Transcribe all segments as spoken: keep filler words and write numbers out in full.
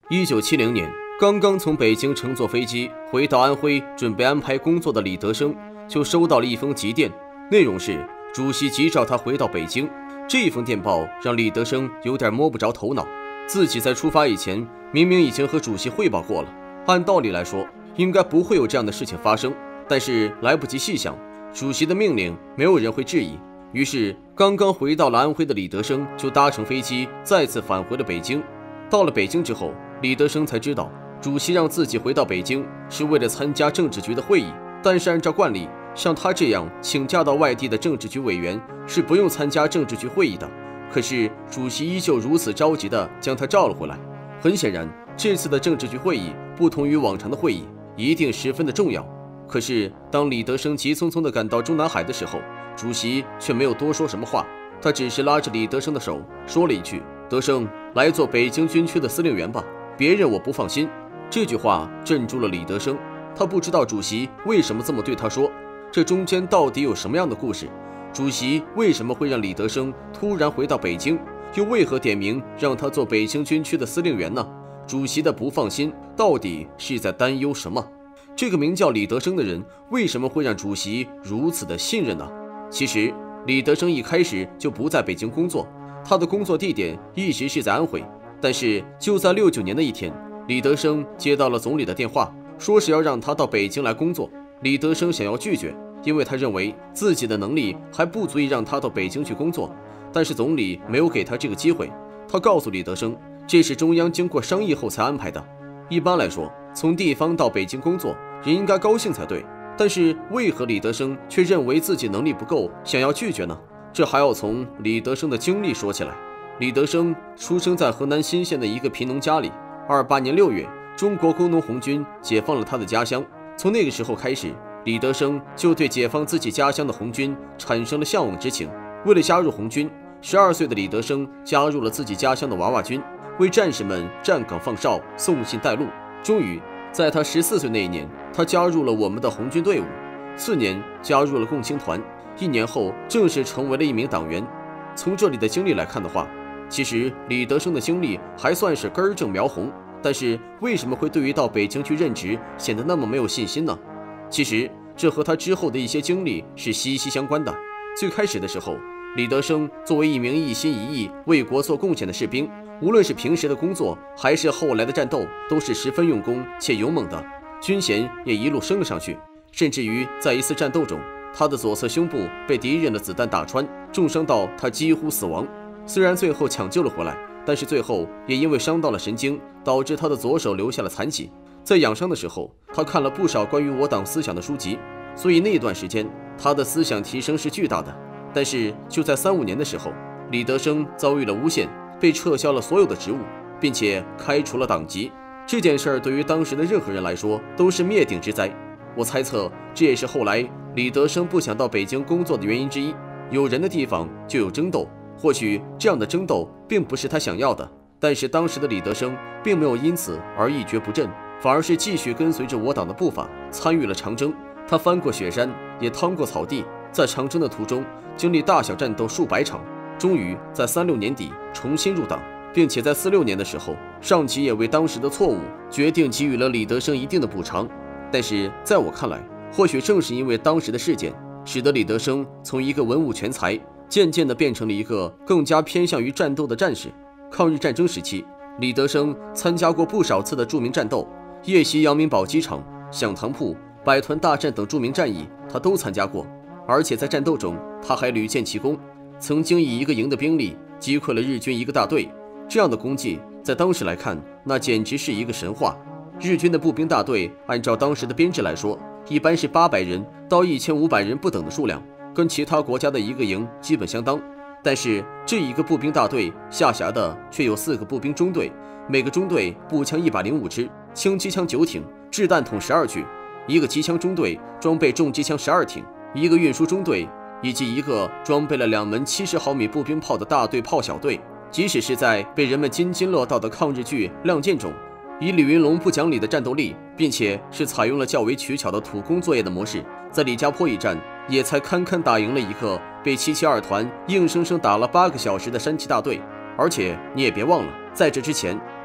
一九七零年，刚刚从北京乘坐飞机回到安徽，准备安排工作的李德生就收到了一封急电，内容是主席急召他回到北京。这封电报让李德生有点摸不着头脑，自己在出发以前明明已经和主席汇报过了，按道理来说应该不会有这样的事情发生，但是来不及细想，主席的命令没有人会质疑。于是刚刚回到了安徽的李德生就搭乘飞机再次返回了北京。到了北京之后，李德生才知道主席让自己回到北京是为了参加政治局的会议，但是按照惯例，像他这样请假到外地的政治局委员是不用参加政治局会议的。可是主席依旧如此着急地将他召了回来。很显然，这次的政治局会议不同于往常的会议，一定十分的重要。可是当李德生急匆匆地赶到中南海的时候，主席却没有多说什么话，他只是拉着李德生的手说了一句：“德生，来做北京军区的司令员吧，别人我不放心。”这句话镇住了李德生，他不知道主席为什么这么对他说，这中间到底有什么样的故事？主席为什么会让李德生突然回到北京，又为何点名让他做北京军区的司令员呢？主席的不放心到底是在担忧什么？这个名叫李德生的人为什么会让主席如此的信任呢？其实李德生一开始就不在北京工作，他的工作地点一直是在安徽。但是就在六九年的一天，李德生接到了总理的电话，说是要让他到北京来工作。李德生想要拒绝，因为他认为自己的能力还不足以让他到北京去工作。但是总理没有给他这个机会，他告诉李德生，这是中央经过商议后才安排的。一般来说，从地方到北京工作，人应该高兴才对。但是为何李德生却认为自己能力不够，想要拒绝呢？这还要从李德生的经历说起来。李德生出生在河南新县的一个贫农家里。二八年六月，中国工农红军解放了他的家乡。从那个时候开始，李德生就对解放自己家乡的红军产生了向往之情。为了加入红军，十二岁的李德生加入了自己家乡的娃娃军，为战士们站岗放哨、送信带路。终于在他十四岁那一年，他加入了我们的红军队伍。次年加入了共青团，一年后正式成为了一名党员。从这里的经历来看的话，其实李德生的经历还算是根正苗红，但是为什么会对于到北京去任职显得那么没有信心呢？其实这和他之后的一些经历是息息相关的。最开始的时候，李德生作为一名一心一意为国做贡献的士兵，无论是平时的工作还是后来的战斗，都是十分用功且勇猛的，军衔也一路升了上去。甚至于在一次战斗中，他的左侧胸部被敌人的子弹打穿，重伤到他几乎死亡。虽然最后抢救了回来，但是最后也因为伤到了神经，导致他的左手留下了残疾。在养伤的时候，他看了不少关于我党思想的书籍，所以那段时间他的思想提升是巨大的。但是就在三五年的时候，李德生遭遇了诬陷，被撤销了所有的职务，并且开除了党籍。这件事儿对于当时的任何人来说都是灭顶之灾。我猜测这也是后来李德生不想到北京工作的原因之一。有人的地方就有争斗，或许这样的争斗并不是他想要的，但是当时的李德生并没有因此而一蹶不振，反而是继续跟随着我党的步伐，参与了长征。他翻过雪山，也趟过草地，在长征的途中经历大小战斗数百场，终于在三六年底重新入党，并且在四六年的时候，上级也为当时的错误决定给予了李德生一定的补偿。但是在我看来，或许正是因为当时的事件，使得李德生从一个文武全才渐渐地变成了一个更加偏向于战斗的战士。抗日战争时期，李德生参加过不少次的著名战斗，夜袭阳明堡机场、响堂铺、百团大战等著名战役他都参加过。而且在战斗中，他还屡建奇功，曾经以一个营的兵力击溃了日军一个大队。这样的功绩在当时来看，那简直是一个神话。日军的步兵大队按照当时的编制来说，一般是八百人到一千五百人不等的数量，跟其他国家的一个营基本相当。但是这一个步兵大队下辖的却有四个步兵中队，每个中队步枪一百零五支，轻机枪九挺，掷弹筒十二具；一个机枪中队装备重机枪十二挺，一个运输中队，以及一个装备了两门七十毫米步兵炮的大队炮小队。即使是在被人们津津乐道的抗日剧《亮剑》中，以李云龙不讲理的战斗力，并且是采用了较为取巧的土工作业的模式，在李家坡一战也才堪堪打赢了一个被七七二团硬生生打了八个小时的山崎大队。而且你也别忘了，在这之前，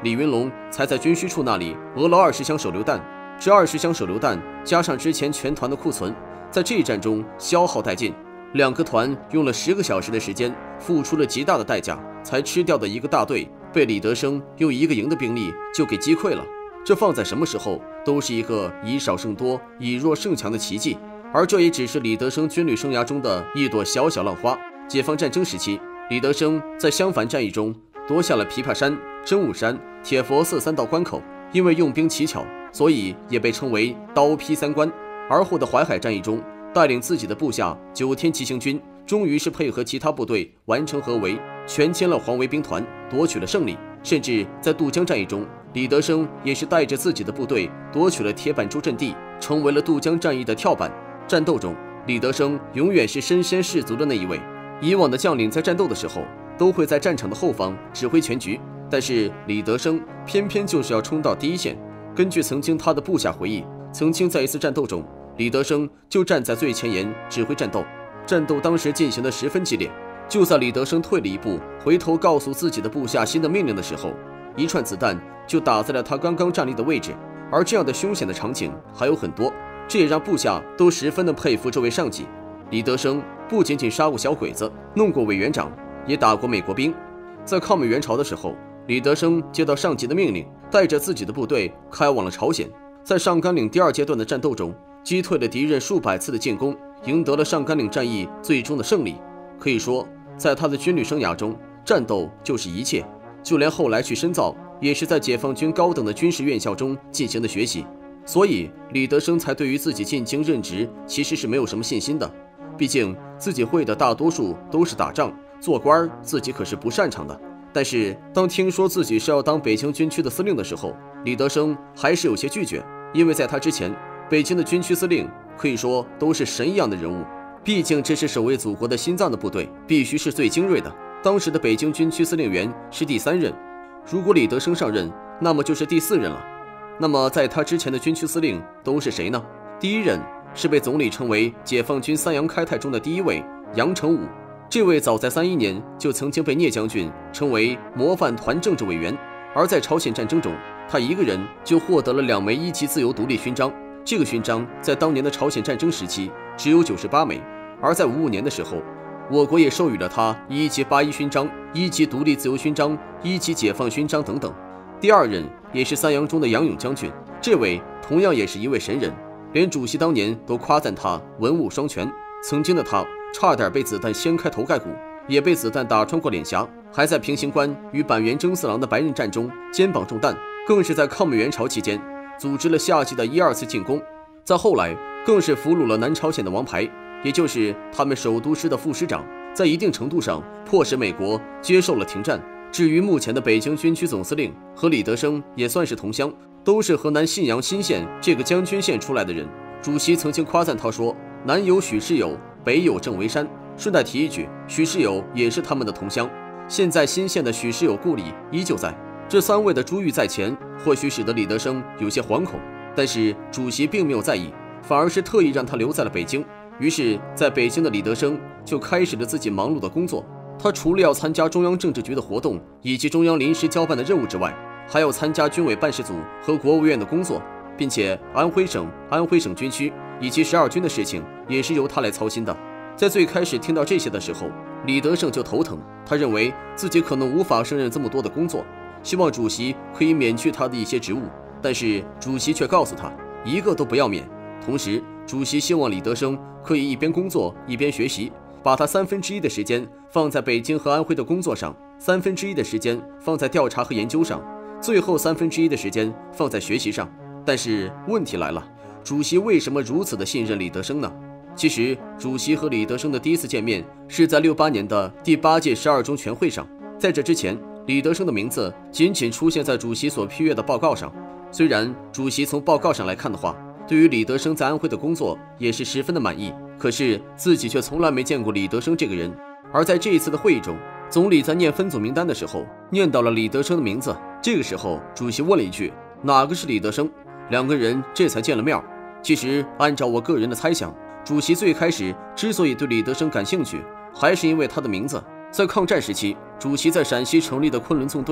李云龙才在军需处那里讹了二十箱手榴弹。这二十箱手榴弹加上之前全团的库存，在这一战中消耗殆尽。两个团用了十个小时的时间，付出了极大的代价，才吃掉的一个大队，被李德生用一个营的兵力就给击溃了。这放在什么时候都是一个以少胜多、以弱胜强的奇迹。而这也只是李德生军旅生涯中的一朵小小浪花。解放战争时期，李德生在襄樊战役中夺下了琵琶山、真武山、铁佛寺三道关口，因为用兵奇巧，所以也被称为刀劈三关。而后的淮海战役中，带领自己的部下九天骑行军，终于是配合其他部队完成合围，全歼了黄维兵团，夺取了胜利。甚至在渡江战役中，李德生也是带着自己的部队夺取了铁板洲阵地，成为了渡江战役的跳板。战斗中，李德生永远是身先士卒的那一位。以往的将领在战斗的时候，都会在战场的后方指挥全局，但是李德生偏偏就是要冲到第一线。根据曾经他的部下回忆，曾经在一次战斗中，李德生就站在最前沿指挥战斗。战斗当时进行得十分激烈，就在李德生退了一步，回头告诉自己的部下新的命令的时候，一串子弹就打在了他刚刚站立的位置。而这样的凶险的场景还有很多，这也让部下都十分的佩服这位上级。李德生不仅仅杀过小鬼子，弄过委员长，也打过美国兵。在抗美援朝的时候，李德生接到上级的命令，带着自己的部队开往了朝鲜。在上甘岭第二阶段的战斗中，击退了敌人数百次的进攻，赢得了上甘岭战役最终的胜利。可以说，在他的军旅生涯中，战斗就是一切。就连后来去深造，也是在解放军高等的军事院校中进行的学习。所以李德生才对于自己进京任职其实是没有什么信心的。毕竟自己会的大多数都是打仗，做官自己可是不擅长的。但是当听说自己是要当北京军区的司令的时候，李德生还是有些拒绝。因为在他之前，北京的军区司令可以说都是神一样的人物，毕竟这是守卫祖国的心脏的部队，必须是最精锐的。当时的北京军区司令员是第三任，如果李德生上任，那么就是第四任了。那么在他之前的军区司令都是谁呢？第一任是被总理称为解放军三杨开泰中的第一位杨成武，这位早在三一年就曾经被聂将军称为模范团政治委员。而在朝鲜战争中，他一个人就获得了两枚一级自由独立勋章，这个勋章在当年的朝鲜战争时期只有九十八枚。而在五五年的时候，我国也授予了他一级八一勋章、一级独立自由勋章、一级解放勋章等等。第二任也是三杨中的杨勇将军，这位同样也是一位神人，连主席当年都夸赞他文武双全。曾经的他差点被子弹掀开头盖骨，也被子弹打穿过脸颊，还在平型关与板垣征四郎的白刃战中肩膀中弹，更是在抗美援朝期间组织了夏季的一二次进攻。在后来更是俘虏了南朝鲜的王牌，也就是他们首都师的副师长，在一定程度上迫使美国接受了停战。至于目前的北京军区总司令和李德生也算是同乡，都是河南信阳新县这个将军县出来的人。主席曾经夸赞他说，南有许世友，北有郑维山。顺带提一句，许世友也是他们的同乡，现在新县的许世友故里依旧在。这三位的珠玉在前，或许使得李德生有些惶恐，但是主席并没有在意，反而是特意让他留在了北京。于是在北京的李德生就开始了自己忙碌的工作。他除了要参加中央政治局的活动以及中央临时交办的任务之外，还要参加军委办事组和国务院的工作，并且安徽省、安徽省军区以及十二军的事情也是由他来操心的。在最开始听到这些的时候，李德胜就头疼，他认为自己可能无法胜任这么多的工作，希望主席可以免去他的一些职务，但是主席却告诉他一个都不要免。同时主席希望李德生可以一边工作一边学习，把他三分之一的时间放在北京和安徽的工作上，三分之一的时间放在调查和研究上，最后三分之一的时间放在学习上。但是问题来了，主席为什么如此的信任李德生呢？其实主席和李德生的第一次见面是在六八年的第八届十二中全会上，在这之前，李德生的名字仅仅出现在主席所批阅的报告上。虽然主席从报告上来看的话，对于李德生在安徽的工作也是十分的满意，可是自己却从来没见过李德生这个人。而在这一次的会议中，总理在念分组名单的时候念到了李德生的名字，这个时候主席问了一句，哪个是李德生？两个人这才见了面。其实按照我个人的猜想，主席最开始之所以对李德生感兴趣，还是因为他的名字。在抗战时期，主席在陕西成立的昆仑纵队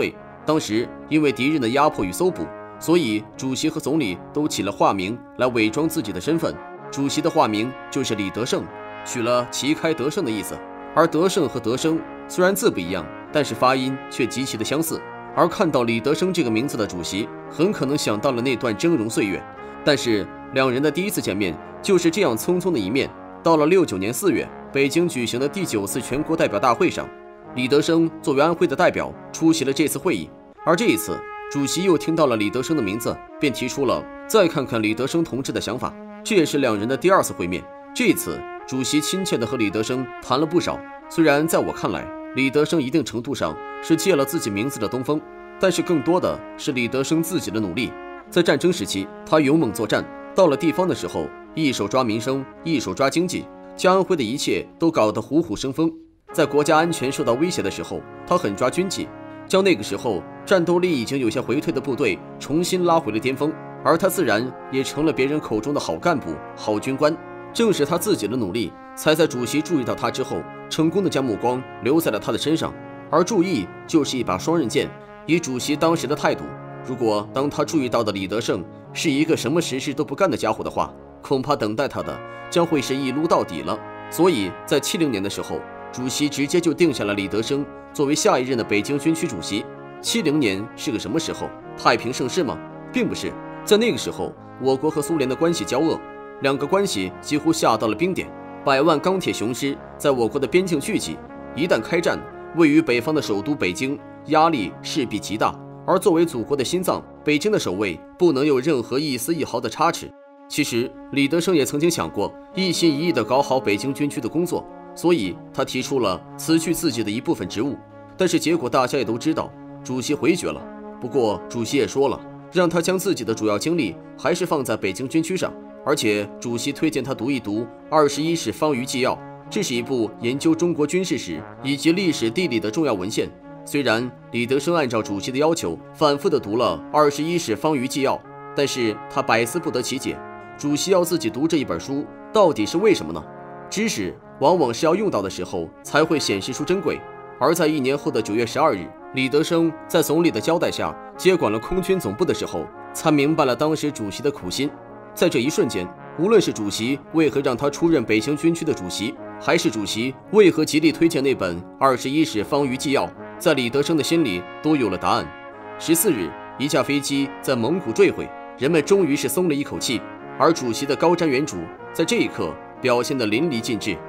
当时因为敌人的压迫与搜捕，所以主席和总理都起了化名来伪装自己的身份。主席的化名就是李德胜，取了旗开得胜的意思。而德胜和德生虽然字不一样，但是发音却极其的相似。而看到李德生这个名字的主席，很可能想到了那段峥嵘岁月。但是两人的第一次见面就是这样匆匆的一面。到了六九年四月，北京举行的第九次全国代表大会上，李德生作为安徽的代表出席了这次会议。而这一次，主席又听到了李德生的名字，便提出了再看看李德生同志的想法。这也是两人的第二次会面。这一次，主席亲切地和李德生谈了不少。虽然在我看来，李德生一定程度上是借了自己名字的东风，但是更多的是李德生自己的努力。在战争时期，他勇猛作战；到了地方的时候，一手抓民生，一手抓经济，将安徽的一切都搞得虎虎生风。在国家安全受到威胁的时候，他狠抓军纪，将那个时候战斗力已经有些回退的部队重新拉回了巅峰。而他自然也成了别人口中的好干部、好军官。正是他自己的努力，才在主席注意到他之后，成功的将目光留在了他的身上。而注意就是一把双刃剑。以主席当时的态度，如果当他注意到的李德胜是一个什么实事都不干的家伙的话，恐怕等待他的将会是一撸到底了。所以在七零年的时候，主席直接就定下了李德生作为下一任的北京军区主席。七零年是个什么时候？太平盛世吗？并不是。在那个时候，我国和苏联的关系交恶，两个关系几乎下到了冰点，百万钢铁雄师在我国的边境聚集，一旦开战，位于北方的首都北京压力势必极大。而作为祖国的心脏，北京的守卫不能有任何一丝一毫的差池。其实李德生也曾经想过一心一意地搞好北京军区的工作，所以他提出了辞去自己的一部分职务。但是结果大家也都知道，主席回绝了。不过主席也说了，让他将自己的主要精力还是放在北京军区上，而且主席推荐他读一读《二十一史方舆纪要》，这是一部研究中国军事史以及历史地理的重要文献。虽然李德生按照主席的要求反复地读了《二十一史方舆纪要》，但是他百思不得其解，主席要自己读这一本书，到底是为什么呢？知识往往是要用到的时候才会显示出珍贵。而在一年后的九月十二日，李德生在总理的交代下接管了空军总部的时候，才明白了当时主席的苦心。在这一瞬间，无论是主席为何让他出任北京军区的主席，还是主席为何极力推荐那本《二十一史方舆纪要》，在李德生的心里都有了答案。十四日，一架飞机在蒙古坠毁，人们终于是松了一口气，而主席的高瞻远瞩在这一刻表现得淋漓尽致。